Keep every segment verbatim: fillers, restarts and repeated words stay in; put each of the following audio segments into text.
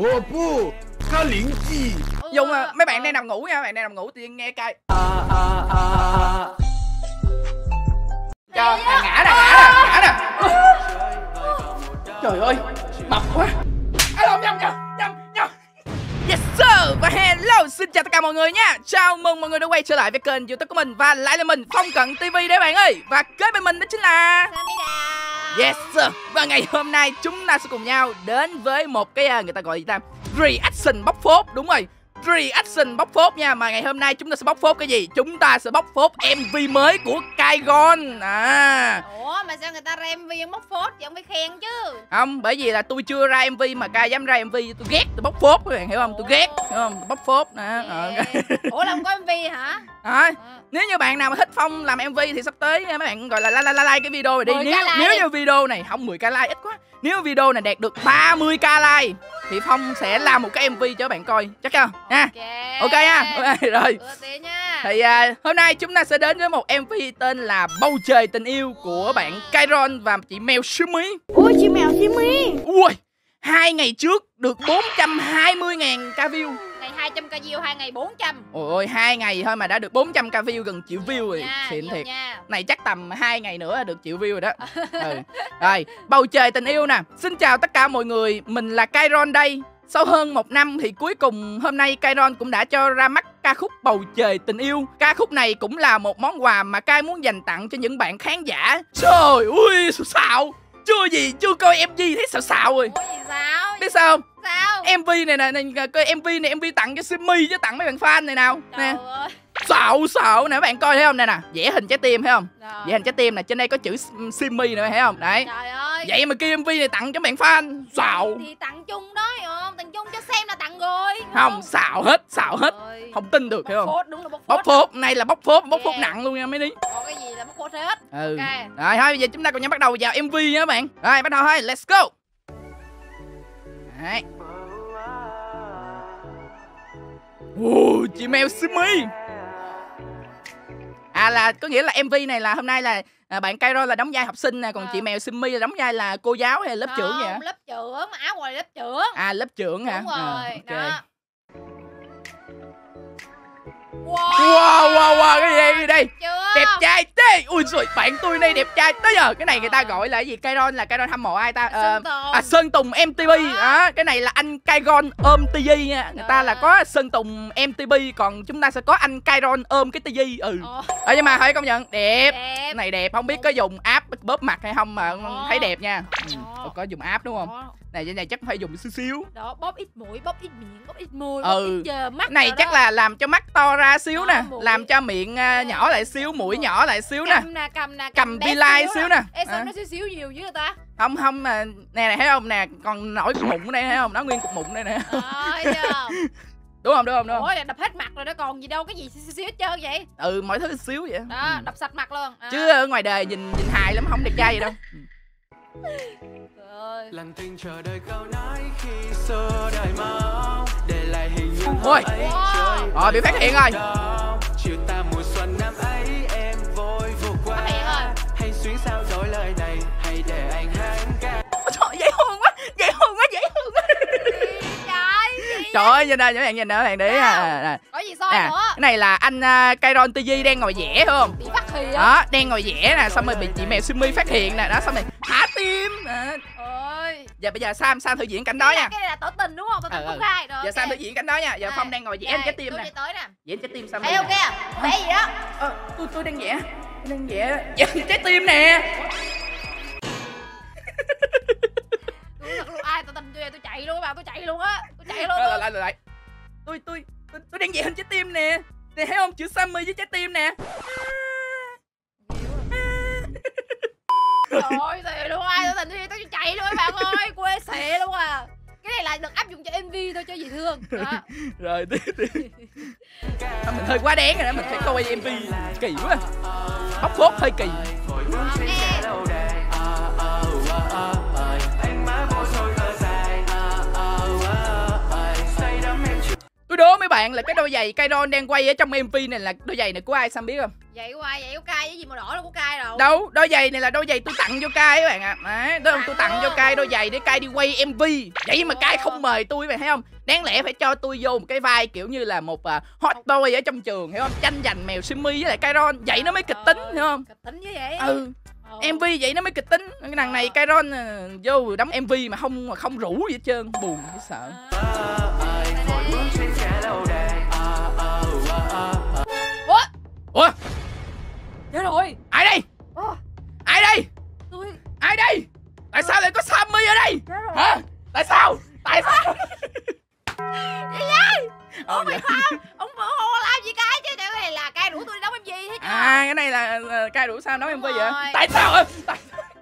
我不，他灵记。 Dùng à, mấy bạn đang nằm ngủ nha, bạn đang nằm ngủ tự nhiên nghe cay. Cho à, ngã nè, ngã nè, ngã nè. Trời ơi, mập quá. Alo, nhầm nhầm nhầm nhầm. Yes sir, và hello, xin chào tất cả mọi người nha. Chào mừng mọi người đã quay trở lại với kênh YouTube của mình và lại là mình Phong Cận ti vi đấy bạn ơi. Và kế bên mình đó chính là Yes sir. Và ngày hôm nay chúng ta sẽ cùng nhau đến với một cái người ta gọi gì ta, reaction bóc phốt, đúng rồi, reaction bóc phốt nha. Mà ngày hôm nay chúng ta sẽ bóc phốt cái gì? Chúng ta sẽ bóc phốt em vê mới của Kairon. À. Ủa mà sao người ta ra em vê bóc phốt vậy, không phải khen chứ? Không, bởi vì là tôi chưa ra em vê mà Kai dám ra em vê, tôi ghét, tôi bóc phốt các bạn hiểu không? Tôi ghét, hiểu không? Bóc phốt nè. Ờ. Ủa là không có em vê hả? À, nếu như bạn nào mà thích Phong làm em vê thì sắp tới mấy bạn gọi là like, like, like cái video này đi. Nếu like. Nếu như video này không mười k like ít quá. Nếu video này đạt được ba mươi k like thì Phong sẽ làm một cái em vê cho các bạn coi, chắc không? Ha. Okay. Ok nha. Okay, rồi. Nha. Thì à, hôm nay chúng ta sẽ đến với một em vê tên là Bầu Trời Tình Yêu của bạn Kairon và chị Mèo Simi. Ui, chị Mèo Simi. Ui, hai ngày trước được bốn trăm hai mươi ngàn ca view. Ngày hai trăm ca view, hai ngày bốn trăm. Ôi ôi, hai ngày thôi mà đã được bốn trăm ca view, gần triệu view rồi. Nha, xịn thiệt nha. Này chắc tầm hai ngày nữa là được triệu view rồi đó. Ừ. Rồi, Bầu Trời Tình Yêu nè. Xin chào tất cả mọi người, mình là Kairon đây. Sau hơn một năm thì cuối cùng hôm nay Kairon cũng đã cho ra mắt ca khúc Bầu Trời Tình Yêu. Ca khúc này cũng là một món quà mà Kai muốn dành tặng cho những bạn khán giả. Trời ơi, xạo. Chưa gì, chưa coi em vê thấy xạo xạo rồi. Ủa gì sao? Biết sao không? Sao? em vê này nè, này, coi em vê này, em vê tặng cho Simi chứ tặng mấy bạn fan này nào. Trời Nè. ơi. Xạo xạo nè, các bạn coi thấy không nè nè, vẽ hình trái tim thấy không? Rồi. Vẽ hình trái tim nè, trên đây có chữ Simi nữa thấy không? Đấy. Trời ơi. Vậy mà kia em vê này tặng cho bạn fan, xạo. Thì tặng chung đó hiểu không? Tặng chung cho xem là tặng rồi. Không, xạo hết, xạo hết. Ơi. Không tin được hiểu không? Bóc phốt, đúng là bóc phốt. Bóc phốt, này là bóc phốt, bóc phốt Yeah. nặng luôn nha mấy đi. Có cái gì là bóc phốt hết. Ừ. Ok. Rồi thôi bây giờ chúng ta cùng nhau bắt đầu vào em vê nha các bạn. Rồi bắt đầu thôi, let's go. Đấy. Ồ, chị Mèo Simi. À là có nghĩa là em vê này là hôm nay là à, bạn Kairon là đóng vai học sinh nè, còn à. chị Mèo Simi là đóng vai là cô giáo hay là lớp Không, trưởng vậy? lớp trưởng, mà áo ngoài lớp trưởng. À lớp trưởng hả? Đúng rồi, à, okay. đó. Wow, wow, wow, wow, cái gì đây, cái gì đây? Chưa? Đẹp trai thế. Ui rồi bạn tôi đây đẹp trai tới giờ. Cái này người ta gọi là cái gì? Kairon là Kairon hâm mộ ai ta? Sơn Ờ, à Sơn Tùng em tê pê. Đó, cái này là anh Kairon ôm ti vi nha. Người ta là có Sơn Tùng em tê pê, còn chúng ta sẽ có anh Kairon ôm cái ti vi. Ừ. Ờ, nhưng mà phải công nhận đẹp. Đẹp. Cái này đẹp, không biết có dùng app bóp mặt hay không mà Ồ. thấy đẹp nha. Ừ. Ồ. Có dùng app đúng không? Ồ. Này cái này chắc phải dùng xíu xíu. Đó, bóp ít mũi, bóp ít miệng, bóp ít môi, Ừ. bóp ít giờ mắt. Cái này chắc đó. là làm cho mắt to ra xíu Đó, nè, mũi. làm cho miệng uh, nhỏ lại xíu, mũi nhỏ lại xíu nè. Cầm nè, cầm nè, Cầm bé V-Line xíu nè. Ê sao À. nó xíu xíu nhiều dữ người ta? Không không mà nè này thấy không nè, còn nổi cục mụn ở đây thấy không, nó nguyên cục mụn đây nè. Ơi chưa? Đúng không, đúng không, đúng không? Ủa là đập hết mặt rồi đó, còn gì đâu, cái gì xíu xíu hết trơn vậy? Ừ, mọi thứ xíu vậy. Đó, Ừ. đập sạch mặt luôn. À. Chứ ở ngoài đời nhìn nhìn hài lắm, không đẹp trai gì đâu. Trời ơi. lặng thinh chờ đợi câu nói khi xưa đời mong để lại hình những Ôi. hôm ấy Wow. trôi Rồi bị phát hiện rồi. chiều ta mùa xuân năm ấy em vội vụt qua. Phát hiện rồi. Hay xuyến sao dối lời này hay để anh hát ca. Ôi trời, dễ thương quá, dễ thương quá, dễ thương quá. Trời gì? Trời ơi, nhìn nè, các bạn nhìn nè, các bạn để ý Sao? à, à, Có gì soi à, nữa? cái này là anh uh, Kairon ti vi đang ngồi vẽ phải không? Bị phát hiện. Đó, đang ngồi vẽ nè, xong rồi bị chị Mèo Simi phát hiện nè, đó xong rồi thả tim. À. Ơi. Giờ bây giờ Sam Sam thử diễn cảnh đó Cái này- nha. Cái này là tỏ tình đúng không? Tỏ tình Ừ, công ừ. khai rồi. Giờ ok. Sam thử diễn cảnh đó nha. Giờ Đây, Phong đang ngồi vẽ đây, trái tim tôi nè. đi tới nè. Vẽ trái tim Sam. Ê ok à? Vẽ gì đó? Ờ, tôi tôi đang vẽ, tôi đang vẽ vẽ trái tim nè. Tôi thật luôn, ai tỏ tình tôi tôi chạy luôn bà, tôi chạy luôn á. Tôi chạy luôn. Lại tôi- lại lại lại. Tôi tôi tôi tôi đang vẽ hình trái tim nè. Nè thấy không, chữ Sammy với trái tim nè. Trời ơi, xề luôn, ai tỏ tình tôi tôi chạy luôn các bạn ơi, quê xệ luôn à. Cái này là được áp dụng cho em vê thôi, cho dễ thương. Đó. Rồi tiếp tiếp. À, mình hơi quá đáng rồi đó, mình phải coi em vê kỳ quá. Bóc phốt hơi kỳ. Vội bước trên Ê. xe lâu đài. À, à, à, à, à. Anh má vô rồi thở dài. À, à, à, à. Say đắm em chưa. Tôi đố mấy bạn bạn là cái đôi giày Kairon đang quay ở trong em vê này là đôi giày này của ai Sam biết không? Vậy của ai? Vậy của Kai với gì màu đỏ là của Kai đâu? Đâu, đôi giày này là đôi giày tôi tặng cho Kai các bạn ạ. À. Đấy, đúng không? Tôi tặng cho Kai đôi giày để Kai đi quay em vê. Vậy mà Kai không mời tôi, bạn thấy không? Đáng lẽ phải cho tôi vô một cái vai kiểu như là một uh, hot boy ở trong trường, hiểu không? Tranh giành mèo Simmy với lại Kairon, vậy nó mới kịch tính, hiểu không? Kịch tính như vậy. Ừ. Ừ. em vê vậy nó mới kịch tính. Cái thằng này Kairon uh, vô đóng em vê mà không mà không rủ gì hết trơn, buồn thấy sợ. Ủa? Ủa? Chết rồi. Ai đây? Ủa? Ai đây? Tôi. Ai đây? Tại sao lại có Sammy ở đây? Chết rồi. Hả? Tại sao? Tại sao? Gì vậy? Ồ, Ủa mày không? Ông vừa hồ làm gì cái chứ? Cái này là Kai rủ tôi đi đóng em vê hết chứ. À, cái này là uh, Kai rủ sao nói em vê vậy? Rồi. Tại sao ạ? Tại...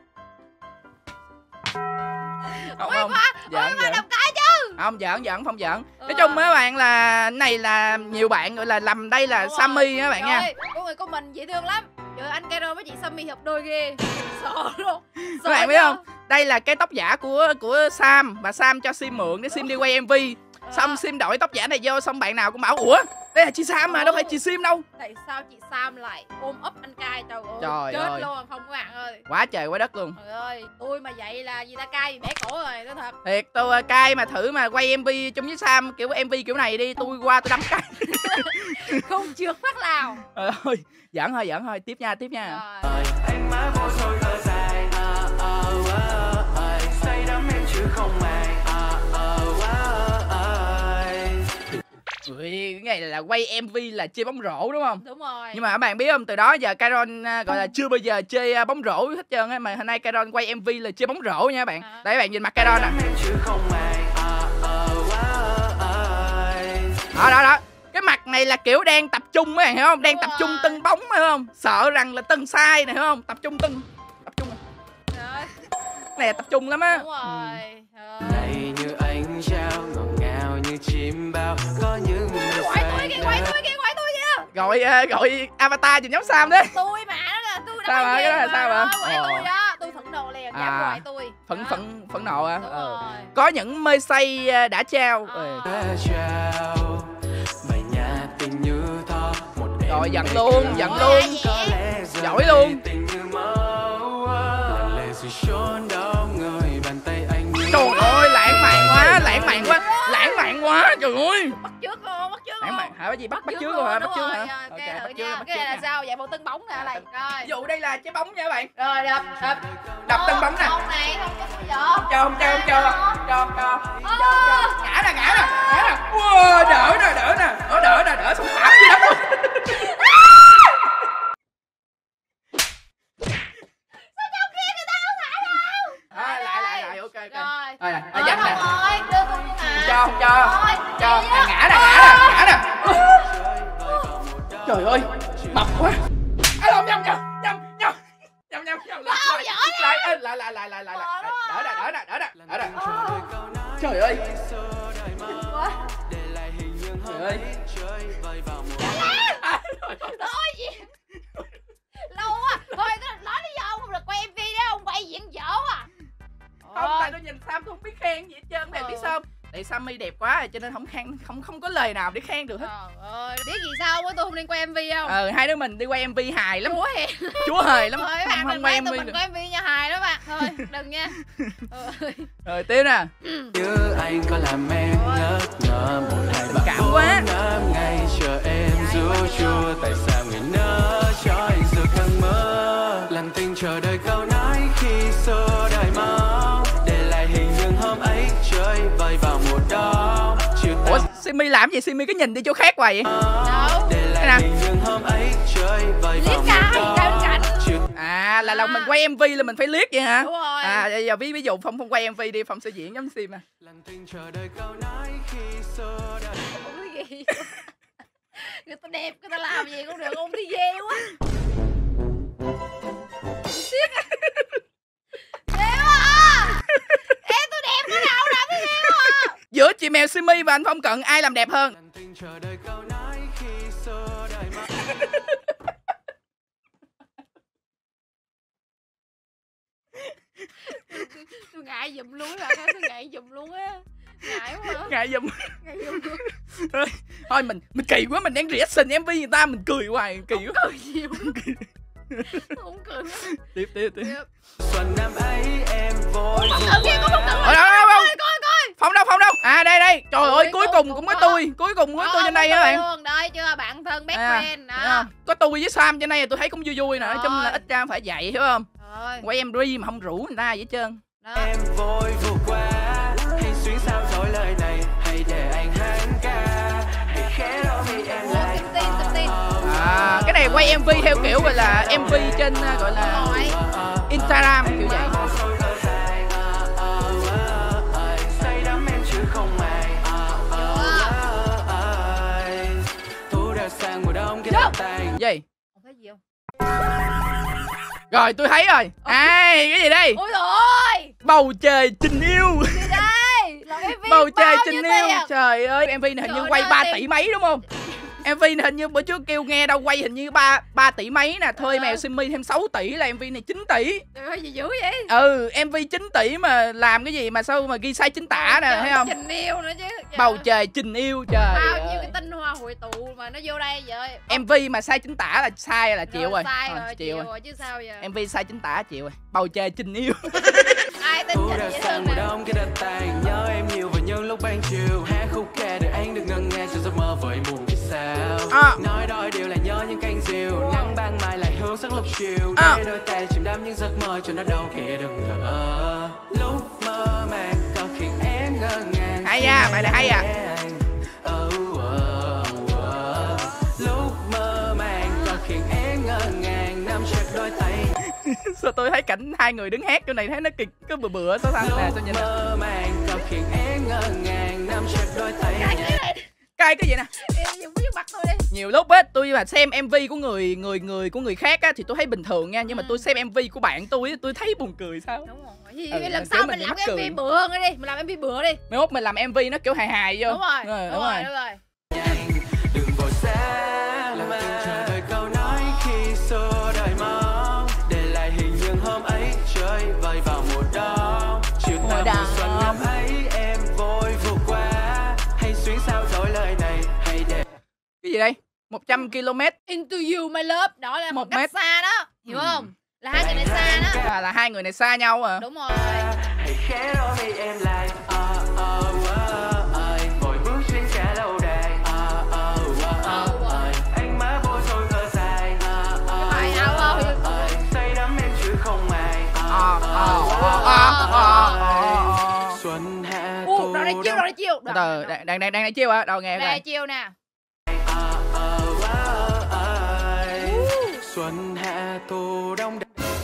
Không, Ôi không. mà, Giỡn, ôi mà giỡn. đồng cái chứ. Không, giỡn, giỡn, không giỡn. Ừ. Nói chung mấy bạn là này là nhiều bạn gọi là lầm đây là Đúng Sammy rồi. á bạn Trời nha. ơi, con người của mình dễ thương lắm. Trời ơi, anh Kairon với chị Sammy hợp đôi ghê. Sợ luôn. Sợ Các bạn biết chưa? không? Đây là cái tóc giả của của Sam và Sam cho Sim mượn để Sim đi quay em vê. Xong Sim đổi tóc giả này vô, xong bạn nào cũng bảo ủa đây là chị Sam mà đâu phải chị Sim đâu. Tại sao chị Sam lại ôm ấp anh Kai? Trời ơi, Trời chết ơi. luôn không các bạn ơi. Quá trời quá đất luôn. Trời ơi, tôi mà vậy là gì ta Kai bẻ cổ rồi, nói thật. Thiệt, tôi uh, cai mà thử mà quay em vê chung với Sam kiểu em vê kiểu này đi, tôi qua tôi đấm cái. Không trượt phát nào. Trời ơi, giỡn thôi, giỡn thôi, tiếp nha, tiếp nha. Rồi. Anh má vô rồi thở dài à, à, à, à, say đắm em chứ không ai à, à, à, à. Ui, cái này là quay em vê là chơi bóng rổ đúng không? Đúng rồi. Nhưng mà các bạn biết không, từ đó giờ Kairon uh, gọi là chưa bao giờ chơi uh, bóng rổ hết trơn á, mà hôm nay Kairon quay em vê là chơi bóng rổ nha các bạn. À. Đấy các bạn nhìn mặt Kairon nè. Em chứ không ai à, à, à, à. Đó đó đó. Cái mặt này là kiểu đang tập trung á, hiểu không? Đang Đúng tập rồi. trung tưng bóng phải không? Sợ rằng là tưng sai này, hiểu không? Tập trung tưng. Tập trung. Rồi. Cái này là tập trung lắm á. Đúng rồi. Rồi. Này như ánh trao ngọt ngào như chim bao có những mưa Quay tôi kìa, quay tôi kìa, quay tôi kìa. Gọi uh, gọi avatar nhìn nhóm Sam đấy. Tôi mà nó là tôi Sao hả? Cái đó là sao hả? Quay Ồ. tôi đó, tôi phẫn nộ liền, dám À. gọi tôi. Phẫn Đó. phẫn phẫn nộ à? Đúng Ờ. rồi. Có những mê say uh, đã trao. Ờ. Ừ. đã trao bài nhạc tình như thơ một đêm Rồi, giận mây luôn, cờ. giận Ôi, luôn. ai Có vậy? lẽ giờ Giỏi đây luôn. tình như mơ lần lệ rồi trốn đâu người bàn tay anh như Trời ơi, lãng mạn quá, lãng mạn quá, lãng mạn quá, trời ơi. Bắt trước luôn, bắt trước luôn. Lãng mạn hả? Cái gì bắt bắt trước luôn hả? Bắt đúng trước rồi. hả? Rồi, Ok, cái bắt thử trước, nha. bắt Cái trước này là nha. sao? Vậy bộ tưng bóng nè này. Rồi. Ví dụ đây là trái bóng nha các bạn. Rồi đập, đập. Đập tưng bóng nè. Không này, không có bây giờ. Cho không cho không cho cho cho Ờ. ngã nè ngã nè ngã nè. Wow, đỡ nè đỡ nè đỡ đỡ nè đỡ xong thảm chứ đất luôn. Sao trong kia người ta không thả đâu? À, lại lại lại ok ok. Rồi. Rồi nè, Rồi, dành nè. rồi, đưa tôi như nào? Cho không cho Rồi, cho vậy à, á. ngã nè ngã nè ngã nè. Trời ơi mập quá. À, không nhầm nhầm nhầm nhầm nhầm nhầm nhầm lại lại lại lại lại lại lại lại đỡ nè đỡ nè đỡ nè đỡ nè. Trời ơi. Trời ơi. À, rồi, rồi. Thôi gì? Lâu quá. Thôi tôi nói lý do ông không được quay em vê đó, ông quay diễn dở à. Không, tại tôi nhìn Sam tôi không biết khen gì hết trơn, bạn biết sao không? Tại Sammy đẹp quá rồi cho nên không khen, không không có lời nào để khen được hết. Trời ơi, biết gì sao quá tôi không nên quay em vê không? Ờ, hai đứa mình đi quay em vê hài lắm, Chúa hiền. chúa hề lắm. Thôi các Không, bạn không đừng quay quay em tụi vê mình được. quay em vê nha hài đó bạn. Thôi, đừng nha. Ơi. Rồi tiếp nè. như anh có làm em ngỡ ngỡ một hai ba Cảm bốn quá. năm ngày chờ em ru chua tại sao người nỡ cho anh giờ càng mơ lặng thinh chờ đợi câu nói khi xưa đời máu để lại hình những hôm ấy chơi vơi vào mùa đông chiều Ủa, tàn Simi làm gì? Simi cứ nhìn đi chỗ khác hoài vậy? Đâu? để Thế nào? lại hình những hôm ấy chơi vơi Liếc vào ca, mùa ca bên đông cạnh. chiều À, là À. lòng mình quay em vê là mình phải liếc vậy hả? Đúng rồi. À, giờ ví ví dụ Phong không quay em vê đi, Phong sẽ diễn giống Sim à. lặng thinh chờ đợi câu nói khi xưa đời Không thấy ghê. Người ta đẹp, người ta làm gì cũng được, ông thấy ghê quá. Ghê quá à. Em tôi đẹp cái nào làm thấy ghê quá à. Giữa chị mèo Simi và anh Phong Cận ai làm đẹp hơn? lặng thinh chờ đợi câu nói khi xưa đời máu Tôi ngại giùm luôn bạn ơi, tôi ngại giùm luôn á. Ngại quá hả? Ngại giùm. Ngại giùm. Thôi mình mình kỳ quá, mình đang reaction em vê người ta mình cười hoài, kỳ quá. Cười nhiều. Không cười. Tiếp tiếp tiếp. Xuân năm ấy em vui. Phóng tự kia có phóng tự. Ôi, đâu, đâu, đâu. Coi coi coi. Phong đâu, Phong đâu? À đây đây. Trời ơi, cuối cùng cũng có tôi, cuối cùng cũng có tôi trên đây á bạn. Luôn, đây chưa bạn thân best À, friend thấy đó. không? Có tôi với Sam trên đây tôi thấy cũng vui vui nè, nói chung là Rồi. ít ra phải dạy hiểu không? Rồi. Quay em ri mà không rủ người ta vậy trơn. Đó. Em vui vượt qua, hay xuyến sao dối lời này, hay để anh hát ca, hay khẽ đó vì em Ủa, lại. tin tin tin tin. À, cái này quay em vê theo kiểu gọi là em vê trên uh, gọi là Rồi. Instagram kiểu vậy. Say đắm em chứ không ai. Thu đã sang mùa đông cái đợt tàn. Gì? Không thấy gì không? Rồi tôi thấy rồi. À, cái gì đây? Ôi trời. Bầu trời tình yêu. Gì đây? Là em vê Bầu trời bao tình nhiêu yêu. tiền? Trời ơi, em vê này hình như Trời quay ơi, ba tiền. tỷ mấy đúng không? em vê này hình như bữa trước kêu nghe đâu quay hình như ba ba tỷ mấy nè, thuê Ờ. mèo Simmy thêm sáu tỷ là em vê này chín tỷ. Trời ơi gì dữ vậy? Ừ, em vê chín tỷ mà làm cái gì mà sao mà ghi sai chính tả nè, thấy không? Tình yêu nữa chứ. Trời Bầu ơi. trời tình yêu trời. Bao nhiêu ơi. cái tinh hoa hội tụ mà nó vô đây vậy. em vê mà sai chính tả là sai là chịu rồi. Sai Thôi, rồi, chịu chịu rồi. rồi chứ sao giờ. em vê sai chính tả chịu rồi. Bầu trời tình yêu. Ai tin Thu gì đã vậy sang hơn mùa nè. đông cái đợt tàn, nhớ em nhiều và những lúc ban chiều, hát khúc ca để anh được ngân nga trong giấc mơ với muôn vì sao. À. Nói đôi điều là nhớ những cánh diều, nắng ban mai lại hướng sắc lúc chiều, À. để đôi tay chìm đắm những giấc mơ cho nó đâu kia đừng ngờ. Lúc mơ màng có khiến em ngỡ ngàng. Hay à, bài này hay à. Oh, oh, oh. Lúc mơ màng có khiến em ngỡ ngàng, nắm chặt đôi tay. Sao tôi thấy cảnh hai người đứng hát chỗ này thấy nó kịch cứ bừa bừa sao sao nè, sao nhìn nè. Mơ màng có khiến em ngỡ ngàng, nắm chặt đôi tay. Cay cái gì nè. Em dùng cái mặt tôi đi. Nhiều lúc á tôi mà xem em vê của người người người của người khác á thì tôi thấy bình thường nha, nhưng mà Ừ. tôi xem em vê của bạn tôi á tôi thấy buồn cười sao. Đúng rồi. Gì, Ừ, lần kiểu sau mình mình bị làm mắc cái em vê cười. bựa hơn đi, mình làm em vê bựa đi. Mai mốt mình làm em vê nó kiểu hài hài vô. Đúng rồi. Đúng rồi, Đúng đúng rồi, rồi. đúng rồi. Đừng vội xa làm từng chờ đợi câu nói khi xưa đời mong, để lại hình những hôm ấy chơi vơi vào mùa đông. Chiều tà mùa xuân năm ấy em vui vượt qua, hay xuyến sao dối lời này, hay để Cái gì đây? một trăm ki lô mét Into you my love, đó là một Một cách mét. xa đó, hiểu Ừ. không? Là hai người này xa đó. là, là hai người này xa nhau à. Đúng rồi. hãy khẽ đó vì em lại. Ờ, ờ, ờ, ờ, vội bước trên cả lâu đài. Ờ, ờ, ờ, ờ, anh má bối rối thở dài. Ờ, ờ, Cái bài nào không? ờ, say đắm em chứ không ai. Ờ, ờ, ờ, ờ, ờ, ờ. Xuân hạ U, thu đoạn này chiêu, đoạn này chiêu. Từ từ, đang đang đang đang chiêu à, đâu nghe Đây coi. chiêu nè. Ờ, ờ, ờ, ờ, Xuân hạ thu đông.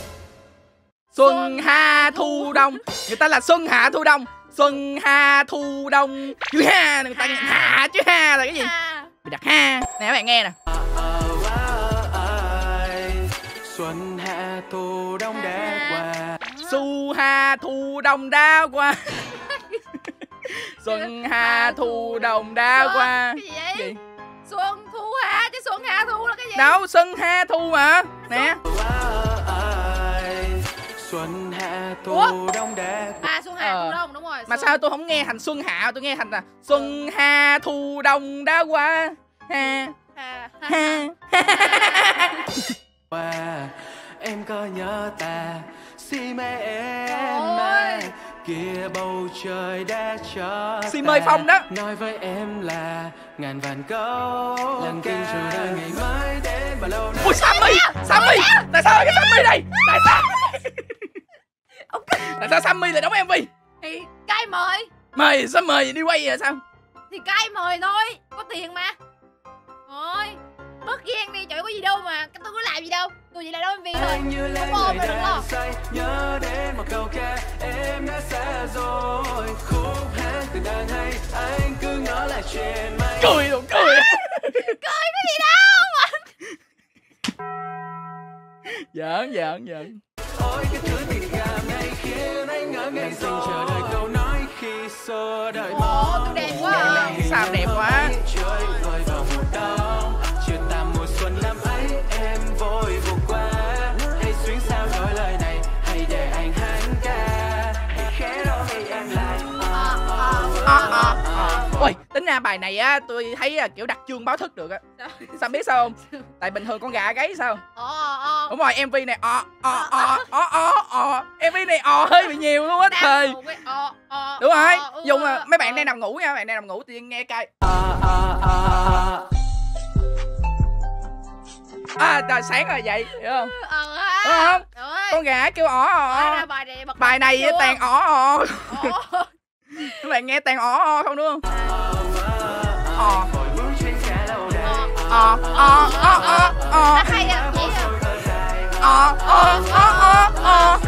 Xuân Hà Thu Đông, người ta là Xuân Hạ Thu Đông. Xuân Hà Thu Đông chứ ha, người ta nghe hạ chứ ha là cái gì? À. Bị đặt ha. Nè các bạn nghe nè. Ờ, ờ, ờ, Xuân hạ thu đông đã qua. Su Hà Thu Đông đã qua. Xuân Hà Thu Đông đã Xuân- qua. Cái gì vậy? Gì? Xuân Thu Hà chứ Xuân Hà Thu là cái gì? Đâu, Xuân Hà Thu mà. Nè. Xuân hạ thu Ủa? đông đã qua. À Xuân Hà Ờ. Thu Đông, đúng rồi. Mà Xuân- sao tôi không nghe thành Xuân Hạ, tôi nghe thành là Xuân Hà Thu Đông đã qua. Ha. Hà. Ha. Qua em có nhớ ta si mê em Trời mà ơi. kia bầu trời đã cho Si ta mê Phong đó. nói với em là ngàn vạn câu lần tin chờ đợi ngày mới đến bao lâu nay. Ui Sammy, Sammy, tại sao cái Sammy đây? Tại sao? Tại sao Sammy lại đóng em vê? Thì cai mời. Mời sao mời đi quay vậy sao? Thì cai mời thôi, có tiền mà. Thôi, bớt ghen đi, trời có gì đâu mà tôi có làm gì đâu, tôi chỉ là đóng em vê thôi. Anh như lẽ Không ôm người đâu, đừng lo. đang say nhớ đến một câu ca em đã xa rồi khúc hát từ đang hay anh cứ ngỡ lại trên mây. Cười luôn, cười. Cười có gì đâu mà. Giỡn, giỡn, giỡn. Ôi cái thứ tình cảm này khiến anh ngỡ ngàng rồi chờ đợi câu nói khi xưa đời Ồ, mong. tôi đẹp quá à. Sao đẹp quá. Trôi vơi vào mùa đông chiều tà mùa xuân năm ấy em vội vượt qua hay xuyến sao dối lời này hay để anh hát ca hay khẽ đó hay em lại. Ờ, ờ, À, Ôi, tính ra bài này á tôi thấy là kiểu đặc trưng báo thức được á. Sao biết sao không? Tại bình thường con gà gáy sao? Ờ ờ. Đúng rồi, em vê này o o o o o o. em vê này o hơi bị nhiều luôn á thầy. Đúng rồi, dùng là mấy bạn đang nằm ngủ nha, bạn đang nằm ngủ tự nhiên nghe cay. À, trời sáng rồi vậy, hiểu không? Ờ Đúng không? Con gà kêu ỏ ỏ. Bài này bài này tàn ỏ ỏ. Các bạn nghe tàn ỏ ỏ không đúng không? Ờ. Ờ ờ ờ ờ ờ. Hay à, vậy à. Ờ ờ ờ ờ ờ.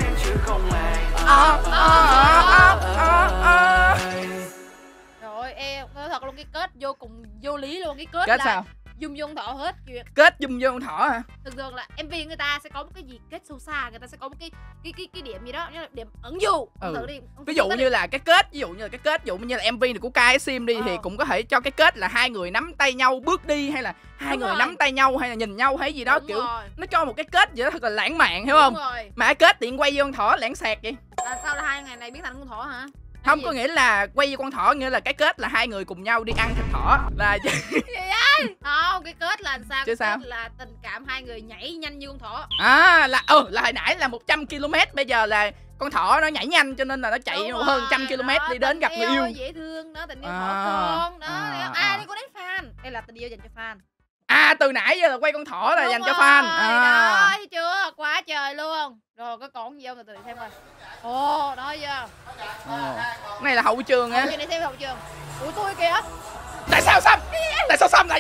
Ờ ờ ờ ờ. Rồi em nói thật luôn, cái kết vô cùng vô lý luôn. Cái kết, Kết là sao? Dung vô thọ hết chuyện. Kết dung vô thỏ hả? Thường thường là em vê người ta sẽ có một cái gì kết sâu xa, người ta sẽ có một cái cái cái cái điểm gì đó, như là điểm ẩn dụ. Ừ. Thử đi. Ví dụ như là cái kết, ví dụ như là cái kết, ví dụ như là em vê này của ca ét sim đi ờ. thì cũng có thể cho cái kết là hai người nắm tay nhau bước đi, hay là hai Đúng người rồi. nắm tay nhau, hay là nhìn nhau hay gì đó. Đúng kiểu rồi. nó cho một cái kết gì đó thật là lãng mạn, hiểu Đúng không? rồi. Mà cái kết tiện quay vô con thỏ lãng xẹt vậy. À, sao là hai ngày này biến thành con thỏ hả? Không, có nghĩa là quay vô con thỏ, nghĩa là cái kết là hai người cùng nhau đi ăn thịt thỏ là Gì vậy? Không, cái kết là sao? Chứ Cái sao? kết là tình cảm hai người nhảy nhanh như con thỏ. à là ừ là hồi nãy là một trăm ki lô mét, bây giờ là con thỏ nó nhảy nhanh cho nên là nó chạy Đúng hơn rồi, trăm ki lô mét đó, đi đến gặp người yêu. Dễ thương đó, tình yêu À, thỏ con đó. à, À, à. đây có đến fan. Đây là tình yêu dành cho fan. À, từ nãy giờ là quay con thỏ là Đúng dành cho rồi, fan. đó, À. thấy chưa? Quá trời luôn. Rồi có còn gì không? Từ từ xem coi. Ồ, đó chưa? Ồ. Cái này là hậu trường á. Hậu trường này xem hậu trường. Ủa tôi kìa. Tại sao Sam? Tại sao Sam này?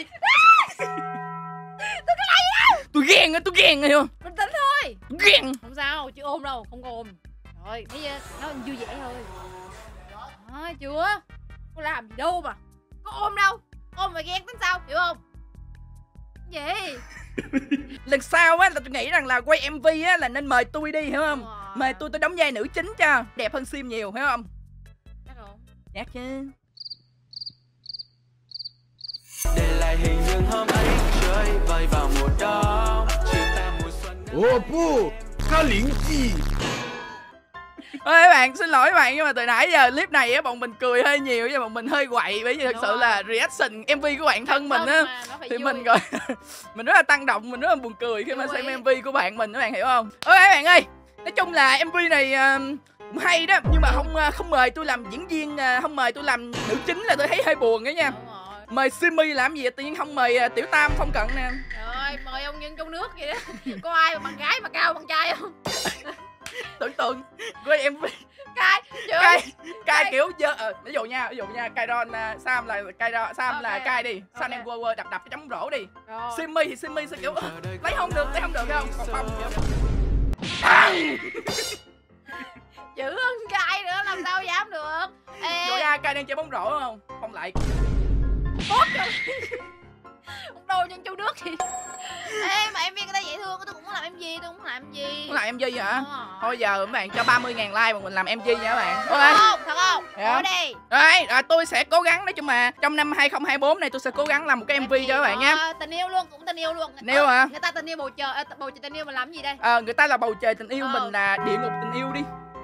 Tôi cái này đâu? Tôi ghen á, tôi ghen hiểu không? Bình tĩnh thôi. Tôi ghen. Không sao, chưa ôm đâu, không có ôm. Rồi, thấy chưa? Nó vui vẻ thôi. Đó, chưa? Có làm gì đâu mà. Có ôm đâu. Ôm mà ghen tính sao, hiểu không? Gì? Lần sau á là tôi nghĩ rằng là quay em vê á là nên mời tôi đi, hiểu không? Wow. Mời tôi tôi đóng vai nữ chính cho đẹp hơn Sim nhiều, hiểu không? Chắc rồi. Chắc chứ. để lại hình những hôm ấy chơi vơi vào mùa đông, chia ta mùa xuân. 我不，他灵记。 Ôi các bạn, xin lỗi các bạn nhưng mà từ nãy giờ clip này á bọn mình cười hơi nhiều nhưng mà bọn mình hơi quậy, bởi vì thật Đúng sự rồi. là reaction em vê của bạn thân mình Không á mà, nó phải thì vui. mình gọi mình rất là tăng động, mình rất là buồn cười khi mà Vui. xem em vê của bạn mình, các bạn hiểu không? Ok các bạn ơi, nói chung là em vê này uh, cũng hay đó nhưng mà không uh, không mời tôi làm diễn viên, uh, không mời tôi làm nữ chính là tôi thấy hơi buồn đó nha. Đúng rồi. Mời Simi làm gì vậy? Tự nhiên không mời uh, Tiểu Tam Phong Cận nè. Rồi, mời ông nhân trong nước vậy đó. Có ai mà bằng gái mà cao bằng trai không? Tưởng tượng quay em vê Cai, chưa? cay cay Cay. kiểu dơ ờ, ví dụ nha, ví dụ nha, Kairon uh, Sam là Kairon Sam Ok. là cay đi, Sam Ok. em quơ quơ đập đập cái chấm rổ đi. Rồi. Simi thì Simi sẽ kiểu "Ơ, lấy không được, lấy không được không? Còn Phong kiểu Bang! Dữ hơn cai nữa, làm sao dám được. Ê, Vô ra cay đang chơi bóng rổ đúng không? Phong lại tốt rồi. Ông đồ nhân trong nước thì. Ê, mà em viên người ta dễ thương, tôi cũng muốn làm em gì, tôi cũng muốn làm em gì. muốn làm em gi hả? Đúng rồi. Thôi giờ các bạn cho ba mươi ngàn like mà mình làm em gi nha các bạn. Thật Ok. không? Thật không? Dạ. Nói đi. Đấy, à, tôi sẽ cố gắng, nói chung là trong năm hai không hai bốn này tôi sẽ cố gắng làm một cái em vê cho các bạn nhé. Ờ, tình yêu luôn, cũng tình yêu luôn. Tình yêu Ờ, hả? Người ta tình yêu bầu trời, ờ, bầu trời tình yêu mà làm gì đây? Ờ, người ta là bầu trời tình yêu, Ờ. mình là địa ngục tình yêu đi.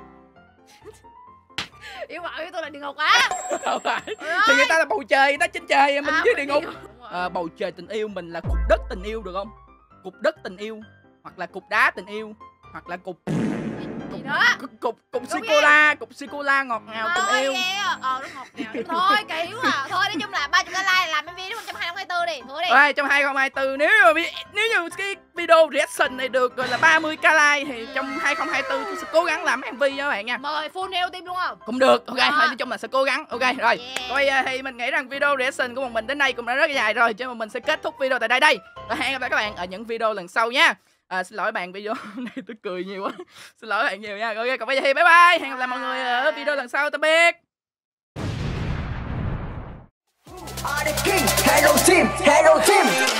Yêu bảo với tôi là địa ngục á. Không phải. Ôi Thì người ơi. ta là bầu trời, nó trên trời, mình À, dưới phải địa ngục. Đúng rồi. Ờ, bầu trời tình yêu mình là cục đất tình yêu được không? Cục đất tình yêu, hoặc là cục đá tình yêu, hoặc là cục Gì đó? cục cục, cục Đúng sô cô la, cục sô cô la ngọt ngào tình Thôi, yêu. ghê à. Ờ, nó ngọt ngào. Thôi, kỳ quá à. Thôi, nói chung là ba mươi cái like làm em vê đúng không? một hai không hai tư đi, thua đi. Rồi, trong hai không hai tư nếu như vi- nếu như cái video reaction này được gọi là ba mươi k like thì trong hai không hai tư tôi sẽ cố gắng làm em vê cho các bạn nha. Mời full heo team luôn không? Cũng được, ok, Đó. thôi nói chung là sẽ cố gắng. Ok, rồi. Yeah. Coi uh, thì mình nghĩ rằng video reaction của bọn mình đến đây cũng đã rất dài rồi, cho nên mình sẽ kết thúc video tại đây đây. Và hẹn gặp lại các bạn ở những video lần sau nha. À, xin lỗi bạn, video hôm nay tôi cười nhiều quá. Xin lỗi bạn nhiều nha. Ok, còn bây giờ thì bye bye. Hẹn gặp lại mọi người ở video lần sau. Tạm biệt. Are the king, hello team, hello team.